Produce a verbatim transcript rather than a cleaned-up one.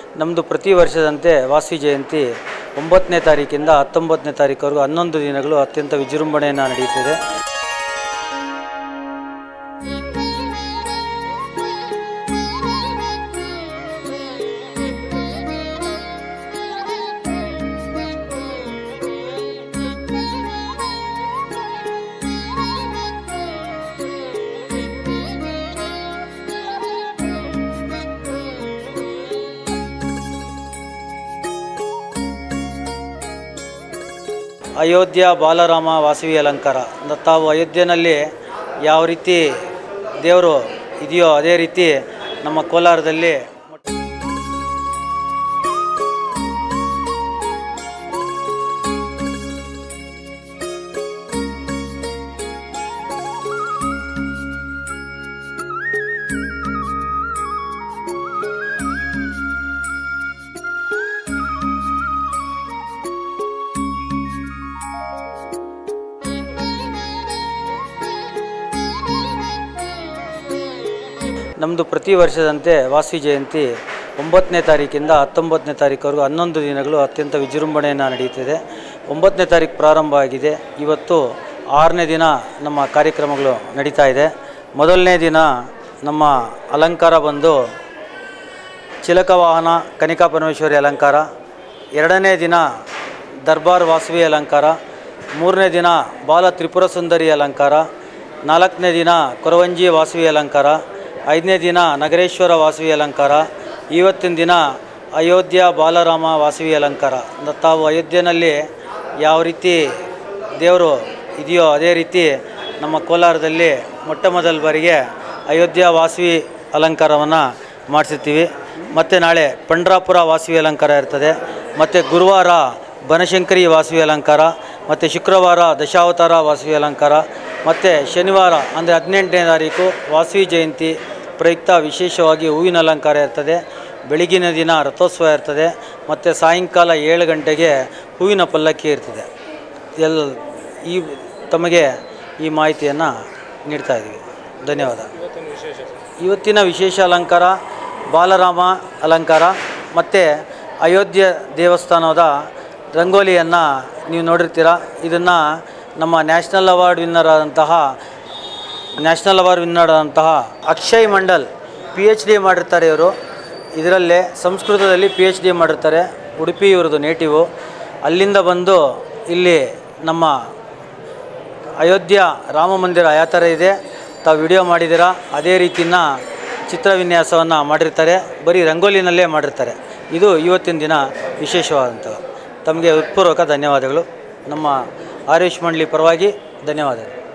ನಮ್ಮದು ಪ್ರತಿ ವರ್ಷದಂತೆ ವಾಸವಿ ಜಯಂತಿ ಒಂಬತ್ತನೇ ತಾರೀಕಿಂದ ಹತ್ತೊಂಬತ್ತನೇ ತಾರೀಕುವರೆಗೂ ಹನ್ನೊಂದು ದಿನಗಳು ಅತ್ಯಂತ ವಿಜೃಂಭಣೆಯಿಂದ ನಡೆಯುತ್ತಿದೆ. ಅಯೋಧ್ಯ ಬಾಲರಾಮ ವಾಸವಿ ಅಲಂಕಾರ. ತಾವು ಅಯೋಧ್ಯೆಯಲ್ಲಿ ಯಾವ ರೀತಿ ದೇವರು ಇದೆಯೋ ಅದೇ ರೀತಿ ನಮ್ಮ ಕೋಲಾರದಲ್ಲಿ ನಮ್ಮದು ಪ್ರತಿ ವರ್ಷದಂತೆ ವಾಸವಿ ಜಯಂತಿ ಒಂಬತ್ತನೇ ತಾರೀಕಿಂದ ಹತ್ತೊಂಬತ್ತನೇ ತಾರೀಕುವರೆಗೂ ಹನ್ನೊಂದು ದಿನಗಳು ಅತ್ಯಂತ ವಿಜೃಂಭಣೆಯಿಂದ ನಡೆಯುತ್ತಿದೆ. ಒಂಬತ್ತನೇ ತಾರೀಕು ಪ್ರಾರಂಭ ಆಗಿದೆ. ಇವತ್ತು ಆರನೇ ದಿನ ನಮ್ಮ ಕಾರ್ಯಕ್ರಮಗಳು ನಡೀತಾ ಇದೆ. ಮೊದಲನೇ ದಿನ ನಮ್ಮ ಅಲಂಕಾರ ಬಂದು ಚಿಲಕ ವಾಹನ ಕನಿಕಾ ಪರಮೇಶ್ವರಿ ಅಲಂಕಾರ. ಎರಡನೇ ದಿನ ದರ್ಬಾರ್ ವಾಸವಿ ಅಲಂಕಾರ. ಮೂರನೇ ದಿನ ಬಾಲ ತ್ರಿಪುರ ಸುಂದರಿ ಅಲಂಕಾರ. ನಾಲ್ಕನೇ ದಿನ ಕೊರವಂಜಿ ವಾಸವಿ ಅಲಂಕಾರ. ಐದನೇ ದಿನ ನಗರೇಶ್ವರ ವಾಸವಿ ಅಲಂಕಾರ. ಇವತ್ತಿನ ದಿನ ಅಯೋಧ್ಯ ಬಾಲರಾಮ ವಾಸವಿ ಅಲಂಕಾರ. ತಾವು ಅಯೋಧ್ಯೆಯಲ್ಲಿ ಯಾವ ರೀತಿ ದೇವರು ಇದೆಯೋ ಅದೇ ರೀತಿ ನಮ್ಮ ಕೋಲಾರದಲ್ಲಿ ಮೊಟ್ಟ ಮೊದಲ ಬಾರಿಗೆ ಅಯೋಧ್ಯ ವಾಸವಿ ಅಲಂಕಾರವನ್ನು ಮಾಡಿಸಿರ್ತೀವಿ. ಮತ್ತು ನಾಳೆ ಪಂಡ್ರಾಪುರ ವಾಸವಿ ಅಲಂಕಾರ ಇರ್ತದೆ. ಮತ್ತು ಗುರುವಾರ ಬನಶಂಕರಿ ವಾಸವಿ ಅಲಂಕಾರ. ಮತ್ತು ಶುಕ್ರವಾರ ದಶಾವತಾರ ವಾಸವಿ ಅಲಂಕಾರ. ಮತ್ತು ಶನಿವಾರ ಅಂದರೆ ಹದಿನೆಂಟನೇ ತಾರೀಕು ವಾಸವಿ ಜಯಂತಿ ಪ್ರಯುಕ್ತ ವಿಶೇಷವಾಗಿ ಹೂವಿನ ಅಲಂಕಾರ ಇರ್ತದೆ. ಬೆಳಗಿನ ದಿನ ರಥೋತ್ಸವ ಇರ್ತದೆ. ಮತ್ತು ಸಾಯಂಕಾಲ ಏಳು ಗಂಟೆಗೆ ಹೂವಿನ ಪಲ್ಲಕ್ಕಿ ಇರ್ತದೆ. ಎಲ್ಲ ಈ ತಮಗೆ ಈ ಮಾಹಿತಿಯನ್ನು ನೀಡ್ತಾ ಇದ್ದೀವಿ. ಧನ್ಯವಾದ. ಇವತ್ತಿನ ವಿಶೇಷ ಅಲಂಕಾರ ಬಾಲರಾಮ ಅಲಂಕಾರ ಮತ್ತು ಅಯೋಧ್ಯೆ ದೇವಸ್ಥಾನದ ರಂಗೋಲಿಯನ್ನು ನೀವು ನೋಡಿರ್ತೀರ. ಇದನ್ನು ನಮ್ಮ ನ್ಯಾಷನಲ್ ಅವಾರ್ಡ್ ವಿನ್ನರ್ ಆದಂತಹ ನ್ಯಾಷನಲ್ ಅವಾರ್ಡ್ ವಿನ್ನರ್ ಆದಂತಹ Akshay Mandal P H D ಮಾಡಿರ್ತಾರೆ. ಇವರು ಇದರಲ್ಲೇ ಸಂಸ್ಕೃತದಲ್ಲಿ ಪಿ ಎಚ್ ಡಿ ಮಾಡಿರ್ತಾರೆ. ಉಡುಪಿ ಇವ್ರದ್ದು ನೇಟಿವು. ಅಲ್ಲಿಂದ ಬಂದು ಇಲ್ಲಿ ನಮ್ಮ ಅಯೋಧ್ಯ ರಾಮ ಮಂದಿರ ಯಾವ ಥರ ಇದೆ ತಾವು ವಿಡಿಯೋ ಮಾಡಿದ್ದೀರಾ ಅದೇ ರೀತಿನ ಚಿತ್ರ ವಿನ್ಯಾಸವನ್ನು ಮಾಡಿರ್ತಾರೆ. ಬರೀ ರಂಗೋಲಿನಲ್ಲೇ ಮಾಡಿರ್ತಾರೆ. ಇದು ಇವತ್ತಿನ ದಿನ ವಿಶೇಷವಾದಂಥದ್ದು. ತಮಗೆ ಹೃತ್ಪೂರ್ವಕ ಧನ್ಯವಾದಗಳು. ನಮ್ಮ ಆಯುಷ್ ಮಂಡಳಿ ಪರವಾಗಿ ಧನ್ಯವಾದಗಳು.